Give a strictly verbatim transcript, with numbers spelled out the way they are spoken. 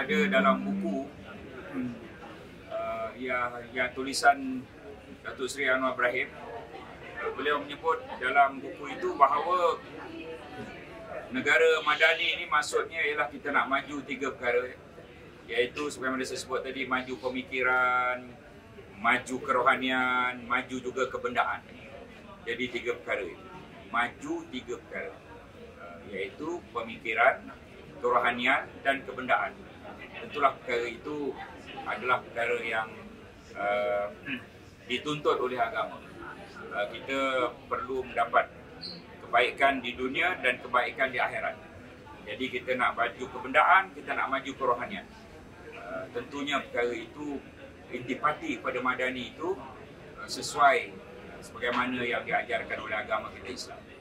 ada dalam buku uh, yang, yang tulisan Datuk Seri Anwar Ibrahim. Uh, beliau menyebut dalam buku itu bahawa negara madani ini maksudnya ialah kita nak maju tiga perkara, iaitu sebagaimana saya sebut tadi, maju pemikiran, maju kerohanian, maju juga kebendaan. Jadi tiga perkara itu, maju tiga perkara, uh, iaitu pemikiran, kerohanian dan kebendaan. Tentulah perkara itu adalah perkara yang uh, dituntut oleh agama. Uh, kita perlu mendapat kebaikan di dunia dan kebaikan di akhirat. Jadi kita nak maju kebendaan, kita nak maju kerohanian. Uh, tentunya perkara itu, intipati pada madani itu uh, sesuai uh, sebagaimana yang diajarkan oleh agama kita Islam.